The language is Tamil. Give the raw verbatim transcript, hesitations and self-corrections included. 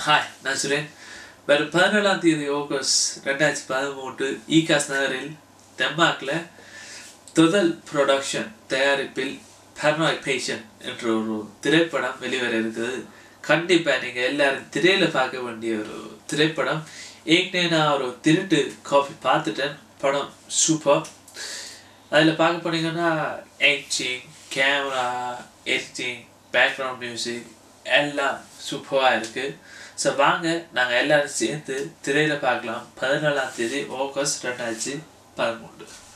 ஹாய் நான் சுரேன். வரும் பதினேழாம் தேதி ஆகஸ்ட் ரெண்டாயிரத்தி பதிமூன்று ஈகாஸ் நகரில் டென்மார்க்கில் தொதல் ப்ரொடக்ஷன் தயாரிப்பில் பரனாய்ட் பேஷண்ட் என்ற ஒரு திரைப்படம் வெளிவர இருக்குது. கண்டிப்பாக நீங்கள் எல்லாரும் திரையில் பார்க்க வேண்டிய ஒரு திரைப்படம். ஏற்கனவே நான் ஒரு திருட்டு காஃபி பார்த்துட்டேன். படம் சூப்பர். அதில் பார்க்க போனீங்கன்னா acting, camera, editing, background music எல்லாம் சூப்பராக இருக்குது. ஸோ வாங்க நாங்கள் எல்லோரும் சேர்ந்து திரையில் பார்க்கலாம். பதினேழாம் தேதி ஆகஸ்ட் ரெண்டாயிரத்தி பதிமூன்று.